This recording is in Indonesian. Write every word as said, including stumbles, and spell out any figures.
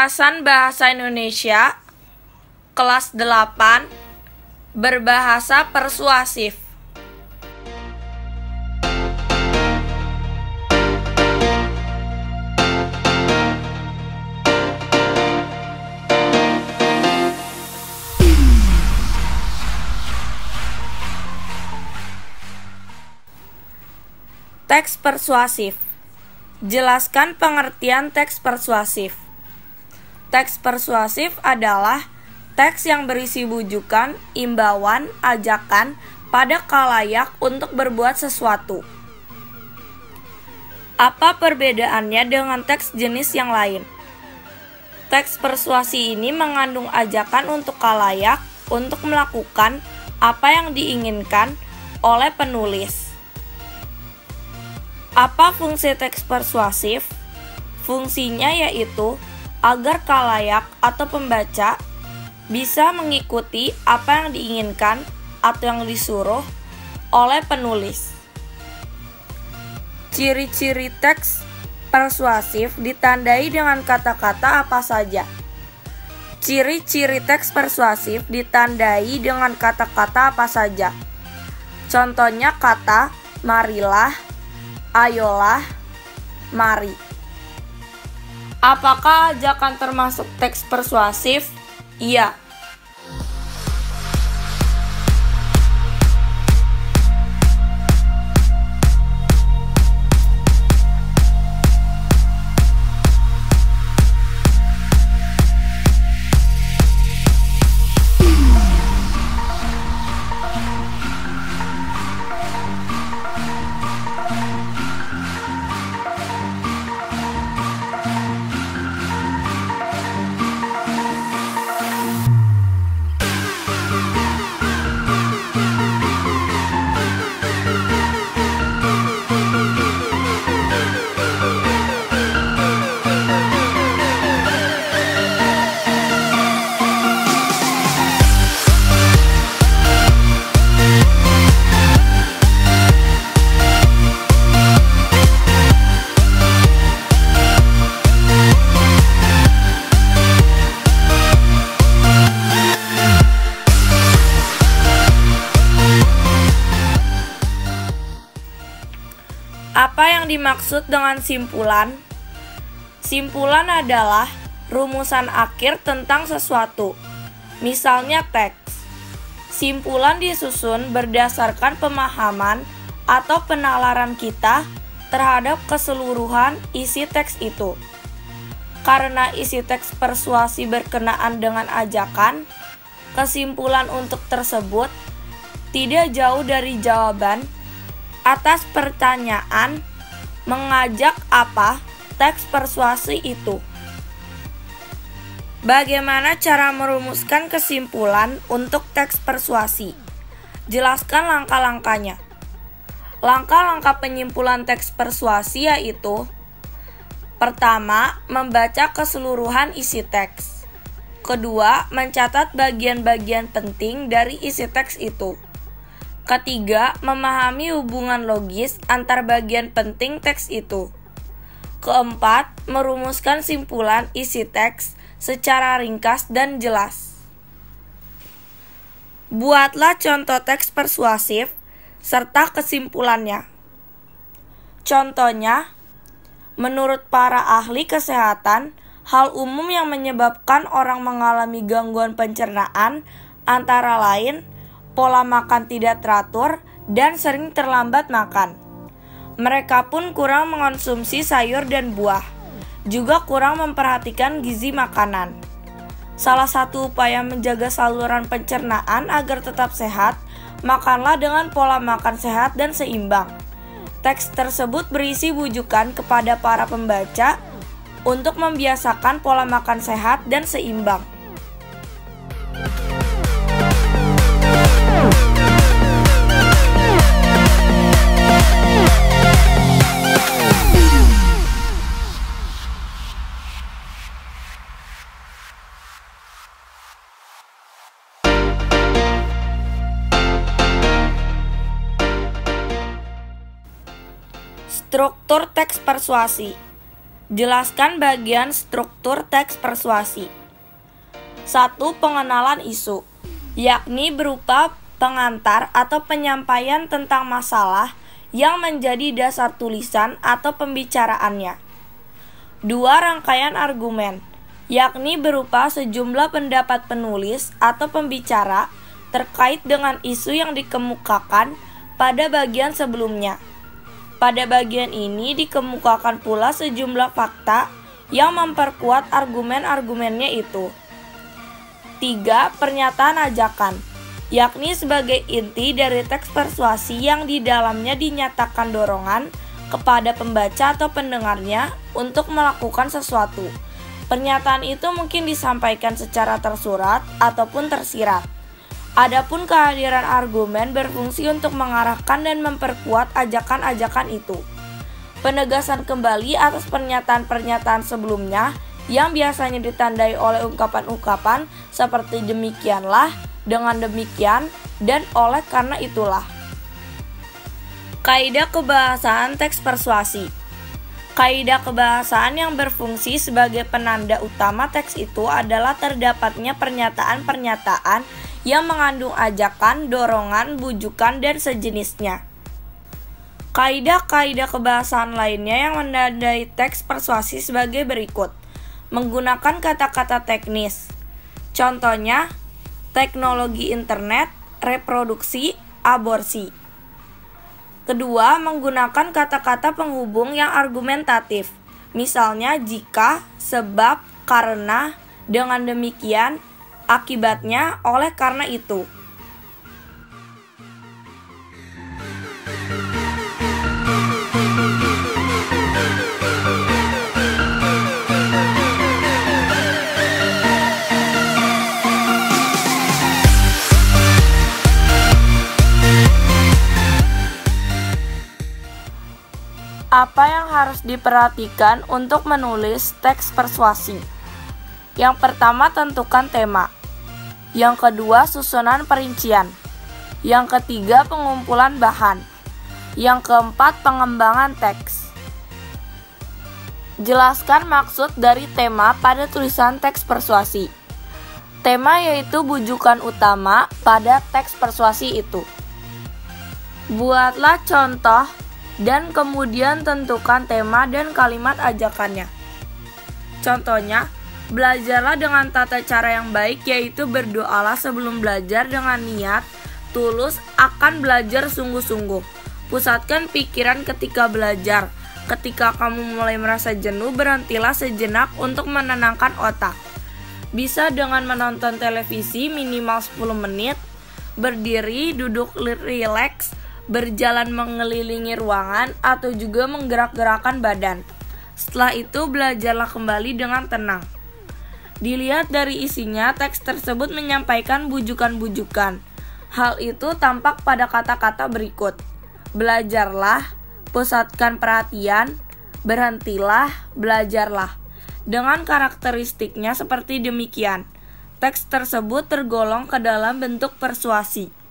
Pembahasan Bahasa Indonesia Kelas delapan Berbahasa Persuasif. Teks persuasif. Jelaskan pengertian teks persuasif. Teks persuasif adalah teks yang berisi bujukan, imbauan, ajakan pada khalayak untuk berbuat sesuatu. Apa perbedaannya dengan teks jenis yang lain? Teks persuasi ini mengandung ajakan untuk khalayak untuk melakukan apa yang diinginkan oleh penulis. Apa fungsi teks persuasif? Fungsinya yaitu agar khalayak atau pembaca bisa mengikuti apa yang diinginkan atau yang disuruh oleh penulis. Ciri-ciri teks persuasif ditandai dengan kata-kata apa saja? Ciri-ciri teks persuasif ditandai dengan kata-kata apa saja? Contohnya kata marilah, ayolah, mari. Apakah ajakan termasuk teks persuasif? Iya. Apa yang dimaksud dengan simpulan? Simpulan adalah rumusan akhir tentang sesuatu. Misalnya teks. Simpulan disusun berdasarkan pemahaman atau penalaran kita terhadap keseluruhan isi teks itu. Karena isi teks persuasi berkenaan dengan ajakan, kesimpulan untuk tersebut tidak jauh dari jawaban atas pertanyaan mengajak apa teks persuasi itu. Bagaimana cara merumuskan kesimpulan untuk teks persuasi? Jelaskan langkah-langkahnya. Langkah-langkah penyimpulan teks persuasi yaitu: pertama, membaca keseluruhan isi teks. Kedua, mencatat bagian-bagian penting dari isi teks itu. Ketiga, memahami hubungan logis antar bagian penting teks itu. Keempat, merumuskan simpulan isi teks secara ringkas dan jelas. Buatlah contoh teks persuasif serta kesimpulannya. Contohnya, menurut para ahli kesehatan, hal umum yang menyebabkan orang mengalami gangguan pencernaan antara lain pola makan tidak teratur, dan sering terlambat makan. Mereka pun kurang mengonsumsi sayur dan buah, juga kurang memperhatikan gizi makanan. Salah satu upaya menjaga saluran pencernaan agar tetap sehat, makanlah dengan pola makan sehat dan seimbang. Teks tersebut berisi bujukan kepada para pembaca untuk membiasakan pola makan sehat dan seimbang. Struktur teks persuasi. Jelaskan bagian struktur teks persuasi. Satu. Pengenalan isu, yakni berupa pengantar atau penyampaian tentang masalah yang menjadi dasar tulisan atau pembicaraannya. Dua. Rangkaian argumen, yakni berupa sejumlah pendapat penulis atau pembicara terkait dengan isu yang dikemukakan pada bagian sebelumnya. Pada bagian ini dikemukakan pula sejumlah fakta yang memperkuat argumen-argumennya itu. Tiga. Pernyataan ajakan, yakni sebagai inti dari teks persuasi yang di dalamnya dinyatakan dorongan kepada pembaca atau pendengarnya untuk melakukan sesuatu. Pernyataan itu mungkin disampaikan secara tersurat ataupun tersirat. Adapun kehadiran argumen berfungsi untuk mengarahkan dan memperkuat ajakan-ajakan itu. Penegasan kembali atas pernyataan-pernyataan sebelumnya yang biasanya ditandai oleh ungkapan-ungkapan seperti demikianlah, dengan demikian, dan oleh karena itulah. Kaidah kebahasaan teks persuasi. Kaidah kebahasaan yang berfungsi sebagai penanda utama teks itu adalah terdapatnya pernyataan-pernyataan yang mengandung ajakan, dorongan, bujukan, dan sejenisnya. Kaidah-kaidah kebahasaan lainnya yang menandai teks persuasi sebagai berikut. Menggunakan kata-kata teknis. Contohnya, teknologi internet, reproduksi, aborsi. Kedua, menggunakan kata-kata penghubung yang argumentatif. Misalnya jika, sebab, karena, dengan demikian, akibatnya, oleh karena itu. Apa yang harus diperhatikan untuk menulis teks persuasi? Yang pertama, tentukan tema. Yang kedua, susunan perincian. Yang ketiga, pengumpulan bahan. Yang keempat, pengembangan teks. Jelaskan maksud dari tema pada tulisan teks persuasi. Tema yaitu bujukan utama pada teks persuasi itu. Buatlah contoh dan kemudian tentukan tema dan kalimat ajakannya. Contohnya, belajarlah dengan tata cara yang baik, yaitu berdoalah sebelum belajar dengan niat tulus akan belajar sungguh-sungguh. Pusatkan pikiran ketika belajar. Ketika kamu mulai merasa jenuh, berhentilah sejenak untuk menenangkan otak. Bisa dengan menonton televisi minimal sepuluh menit, berdiri, duduk rileks, berjalan mengelilingi ruangan, atau juga menggerak-gerakkan badan. Setelah itu, belajarlah kembali dengan tenang. Dilihat dari isinya, teks tersebut menyampaikan bujukan-bujukan. Hal itu tampak pada kata-kata berikut. Belajarlah, pusatkan perhatian, berhentilah, belajarlah. Dengan karakteristiknya seperti demikian, teks tersebut tergolong ke dalam bentuk persuasi.